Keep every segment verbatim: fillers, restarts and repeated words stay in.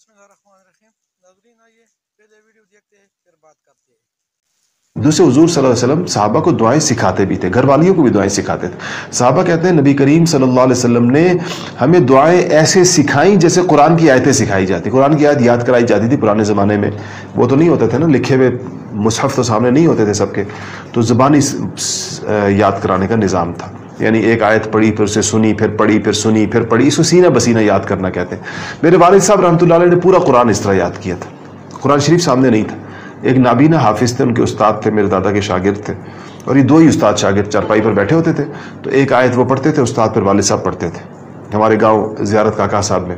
बिस्मिल्लाहिर्रहमानिर्रहीम। नाज़रीन, आइए पहले वीडियो देखते हैं फिर बात करते हैं। दूसरे हुजूर सल्लल्लाहु अलैहि वसल्लम सहाबा को दुआएं सिखाते भी थे, घर वालियों को भी दुआएं सिखाते थे। सहाबा कहते हैं नबी करीम सल्लल्लाहु अलैहि वसल्लम ने हमें दुआएं ऐसे सिखाई जैसे कुरान की आयतें सिखाई जाती, कुरान की आयत याद कराई जाती थी। पुराने ज़माने में वो तो नहीं होते थे ना, लिखे हुए मुसहफ़ तो सामने नहीं होते थे सबके, तो ज़बानी याद कराने का निज़ाम था। यानी एक आयत पढ़ी, फिर उसे सुनी, फिर पढ़ी, फिर सुनी, फिर पढ़ी, इसको सीना बसीना याद करना कहते हैं। मेरे वालिद साहब रहमतुल्लाह अलैह ने पूरा कुरान इस तरह याद किया था। कुरान शरीफ सामने नहीं था, एक नाबीना हाफिज़ थे, उनके उस्ताद थे, मेरे दादा के शागिर्द थे, और ये दो ही उस्ताद शागिर्द चारपाई पर बैठे होते थे। तो एक आयत वो पढ़ते थे, उस्ताद पर वालिद साहब पढ़ते थे। हमारे गांव ज़ियारत काका साहब में,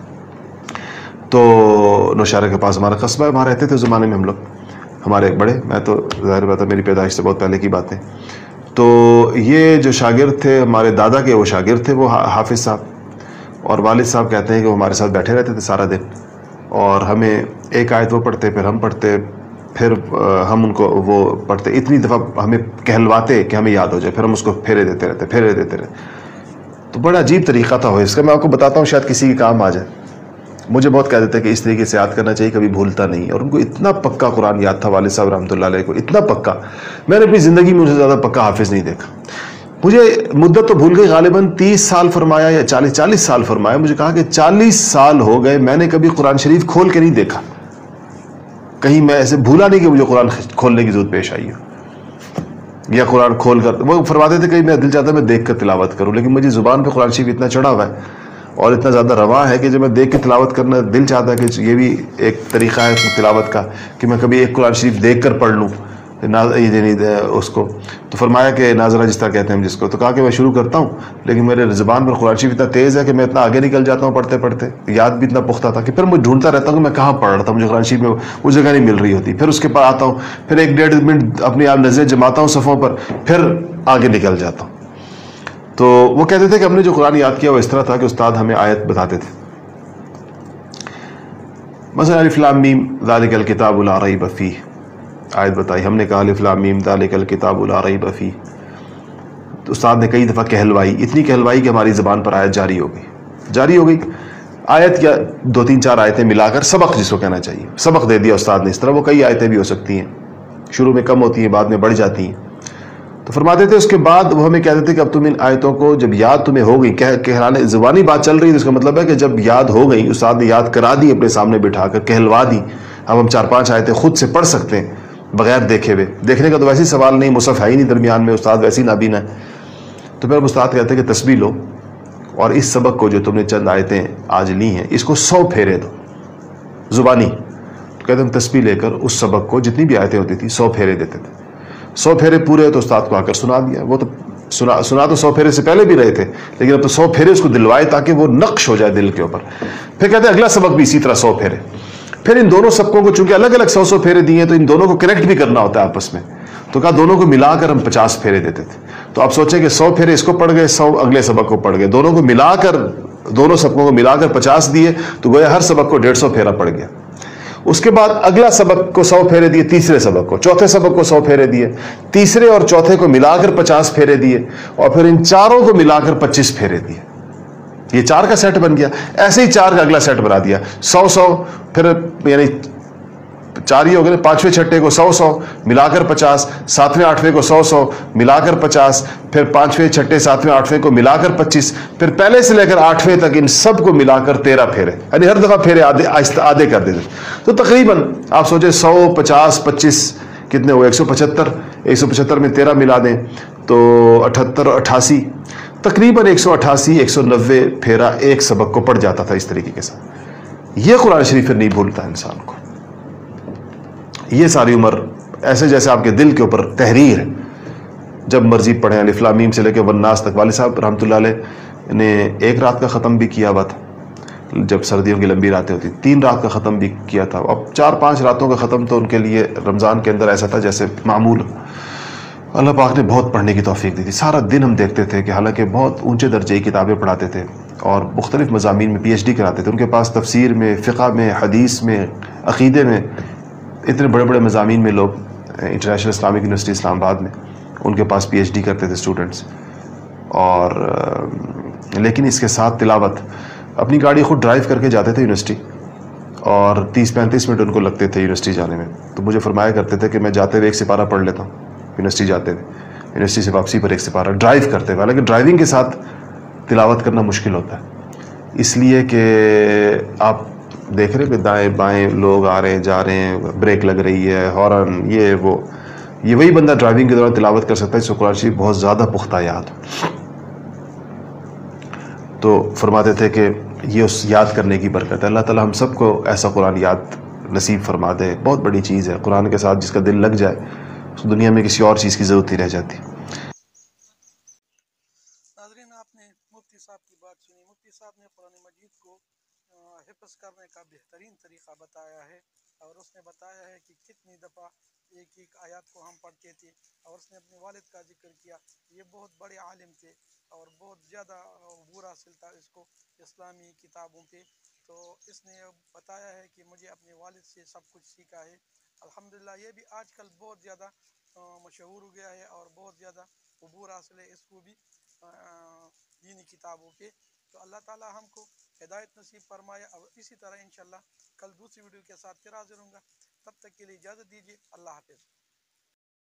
तो नौशहरा के पास हमारा कस्बा है, वहाँ रहते थे उस ज़माने में हम लोग, हमारे एक बड़े, मैं तो ज़ाहिर बात है मेरी पैदाइश से बहुत पहले की बातें। तो ये जो शागिर्द थे हमारे दादा के, वो शागिर्द थे, वो हाफिज़ साहब, और वालिद साहब कहते हैं कि वो हमारे साथ बैठे रहते थे सारा दिन, और हमें एक आयत वो पढ़ते, फिर हम पढ़ते, फिर हम उनको वो पढ़ते, इतनी दफ़ा हमें कहलवाते कि हमें याद हो जाए, फिर हम उसको फेरे देते रहते फेरे देते रहते तो बड़ा अजीब तरीक़ा था। हो इसका मैं आपको बताता हूँ, शायद किसी के काम आ जाए। मुझे बहुत कहते थे कि इस तरीके से याद करना चाहिए, कभी भूलता नहीं। और उनको इतना पक्का कुरान याद था वालिद साहब रहमतुल्लाह अलैह को, इतना पक्का, मैंने अपनी ज़िंदगी में उनसे ज़्यादा पक्का हाफिज़ नहीं देखा। मुझे मुद्दत तो भूल गई, गालिबन तीस साल फरमाया या चालीस चालीस साल फरमाया। मुझे कहा कि चालीस साल हो गए, मैंने कभी कुरान शरीफ खोल के नहीं देखा, कहीं मैं ऐसे भूला नहीं कि मुझे कुरान खोलने की जरूरत पेश आई हो, या कुरान खोल कर। वो फरमाते थे कि मेरा दिल चाहता है मैं देख कर तिलावत करूँ, लेकिन मुझे ज़ुबान पे कुरान शरीफ इतना चढ़ा हुआ है और इतना ज़्यादा रवा है कि जब मैं देख के तिलावत करना, दिल चाहता है कि ये भी एक तरीक़ा है तिलावत का कि मैं कभी एक कुरान शरीफ देख कर पढ़ लूँ ना, ये उसको। तो फरमाया कि नाजरा जिस तरह कहते हैं हम जिसको, तो कहा कि मैं शुरू करता हूँ, लेकिन मेरे ज़बान पर कुरान शरीफ इतना तेज़ है कि मैं इतना आगे निकल जाता हूँ पढ़ते पढ़ते, याद भी इतना पुख्ता था कि फिर मैं ढूंढता रहता हूँ कि मैं कहाँ पढ़ रहा था, मुझे कुरान शरीफ में वो जगह नहीं मिल रही होती। फिर उसके पास आता हूँ, फिर एक डेढ़ मिनट अपनी आप नज़रें जमाता हूँ सफ़ों पर, फिर आगे निकल जाता हूँ। तो वो कहते थे कि हमने जो कुरान याद किया वो इस तरह था कि उस्ताद हमें आयत बताते थे, मसलन अलिफ लाम मीम ज़ालिकल किताबु ला रैब फीह, आयत बताई, हमने कहा अलिफ लाम मीम ज़ालिकल किताबु ला रैब फीह। तो उस्ताद ने कई दफ़ा कहलवाई, इतनी कहलवाई कि हमारी ज़बान पर आयत जारी हो गई जारी हो गई आयत या दो तीन चार आयतें मिलाकर सबक जिसको कहना चाहिए, सबक दे दिया उस्ताद ने। इस तरह वो कई आयतें भी हो सकती हैं, शुरू में कम होती हैं, बाद में बढ़ जाती हैं। तो फरमाते थे उसके बाद वो हमें कहते थे कि अब तुम इन आयतों को जब याद तुम्हें हो गई, कह कहलाने ज़ुबानी बात चल रही है, तो इसका मतलब है कि जब याद हो गई, उस्ताद ने याद करा दी, अपने सामने बिठाकर कहलवा दी, अब हम चार पांच आयतें खुद से पढ़ सकते हैं बगैर देखे हुए। देखने का तो वैसे ही सवाल नहीं, मुसहफ़ है ही नहीं दरमियान में, उस्ताद वैसे ही नाबीना है। तो फिर उस्ताद कहते हैं कि तस्बीह लो और इस सबक को जो तुमने चंद आयतें आज ली हैं इसको सौ फेरे दो ज़ुबानी। तो कहते हम तस्बीह लेकर उस सबक को, जितनी भी आयतें होती थी, सौ फेरे देते थे। सौ फेरे पूरे तो उस्ताद को आकर सुना दिया। वो तो सुना सुना तो सौ फेरे से पहले भी रहे थे, लेकिन अब तो सौ फेरे उसको दिलवाए ताकि वो नक्श हो जाए दिल के ऊपर। फिर कहते हैं अगला सबक भी इसी तरह सौ फेरे। फिर इन दोनों सबकों को चूंकि अलग अलग सौ सौ फेरे दिए तो इन दोनों को कनेक्ट भी करना होता है आपस में, तो कहा दोनों को मिलाकर हम पचास फेरे देते थे। तो आप सोचें कि सौ फेरे इसको पढ़ गए, सौ अगले सबक को पढ़ गए, दोनों को मिलाकर, दोनों सबकों को मिलाकर पचास दिए, तो गोया हर सबक को डेढ़ सौ फेरा पड़ गया। उसके बाद अगला सबक को सौ फेरे दिए, तीसरे सबक को, चौथे सबक को सौ फेरे दिए, तीसरे और चौथे को मिलाकर पचास फेरे दिए, और फिर इन चारों को मिलाकर पच्चीस फेरे दिए। ये चार का सेट बन गया। ऐसे ही चार का अगला सेट बना दिया, सौ सौ, फिर यानी चार ही हो गए, पांचवें छठे को सौ सौ मिलाकर पचास, सातवें आठवें को सौ सौ मिलाकर पचास, फिर पांचवें छठे सातवें आठवें को मिलाकर पच्चीस, फिर पहले से लेकर आठवें तक इन सब को मिलाकर तेरह फेरे, यानी हर दफा फेरे आधे आधे कर देते। तो तकरीबन आप सोचे सौ पचास पच्चीस कितने हुए, एक सौ पचहत्तर, एक सौ पचहत्तर में तेरह मिला दें तो अठहत्तर अट्ठासी, तकरीबन एक सौ अट्ठासी एक सौ नब्बे फेरा एक सबक को पड़ जाता था इस तरीके के साथ। ये कुरान शरीफ फिर नहीं भूलता इंसान को, ये सारी उम्र ऐसे जैसे आपके दिल के ऊपर तहरीर है, जब मर्जी पढ़ें, अलिफ लाम मीम से लेकर वन्नास तक। वालिद साहब रहमतुल्लाह अलैह ने एक रात का ख़त्म भी किया हुआ था, जब सर्दियों की लंबी रातें होती, तीन रात का ख़त्म भी किया था। अब चार पाँच रातों का ख़त्म तो उनके लिए रमज़ान के अंदर ऐसा था जैसे मामूल। अल्लाह पाक ने बहुत पढ़ने की तौफीक दी थी। सारा दिन हम देखते थे कि हालांकि बहुत ऊंचे दर्जे की किताबें पढ़ाते थे और मुख्तलिफ़ मज़ामीन में पी एच डी कराते थे। उनके पास तफसीर में, फ़िक़्ह में, हदीस में, अक़ीदे में, इतने बड़े बड़े मज़ामीन में लोग, इंटरनेशनल इस्लामिक यूनिवर्सिटी इस्लामाबाद में उनके पास पी एच डी करते थे स्टूडेंट्स। और लेकिन इसके साथ तिलावत, अपनी गाड़ी खुद ड्राइव करके जाते थे यूनिवर्सिटी اور تیس پینتیس منٹ ان کو لگتے تھے یونیورسٹی جانے میں. تو مجھے فرمایا کرتے تھے کہ میں جاتے ہوئے ایک سپارہ پڑھ لیتا ہوں یونیورسٹی جاتے ہوئے, یونیورسٹی سے واپسی پر ایک سپارہ, ڈرائیو کرتے ہوئے. حالانکہ ڈرائیونگ کے ساتھ تلاوت کرنا مشکل ہوتا ہے, اس لیے کہ آپ دیکھ رہے کہ دائیں بائیں لوگ آ رہے ہیں جا رہے ہیں, بریک لگ رہی ہے, ہارن, یہ وہ. یہ وہی بندہ ڈرائیونگ کے دوران تلاوت کر سکتا ہے جس کو قرآن شریف بہت زیادہ پختہ یاد ہو. تو فرماتے تھے کہ یہ اس یاد کرنے کی برکت ہے. اللہ تعالی ہم سب کو ایسا قرآن یاد نصیب فرما دے. بہت بڑی چیز ہے قرآن کے ساتھ, جس کا دل لگ جائے اس کو دنیا میں کسی اور چیز کی ضرورت نہیں رہ جاتی. ناظرین, آپ نے مفتی صاحب کی بات سنی. مفتی صاحب نے قرآن مجید کو حفظ کرنے کا بہترین طریقہ بتایا ہے, اور اس نے بتایا ہے کہ کتنی دفعہ ایک ایک آیات کو ہم پڑھتے تھے, اور اس نے اپنے والد کا ذکر کیا. یہ بہت بڑے عالم تھے اور بہت زیادہ عبور حاصل تھا اس کو اسلامی کتابوں پہ. تو اس نے بتایا ہے کہ مجھے اپنے والد سے سب کچھ سیکھا ہے. الحمدللہ یہ بھی آج کل بہت زیادہ مشہور ہو گیا ہے اور بہت زیادہ عبور حاصل ہے اس کو بھی دینی کتابوں پہ. تو اللہ تعالی ہم کو ہدایت نصیب فرمائے, اور اسی طرح انشاءاللہ کل دوسری ویڈیو کے ساتھ پھر حاضر ہوں گا. تب تک کے لیے اجازت دیجیے. اللہ حافظ.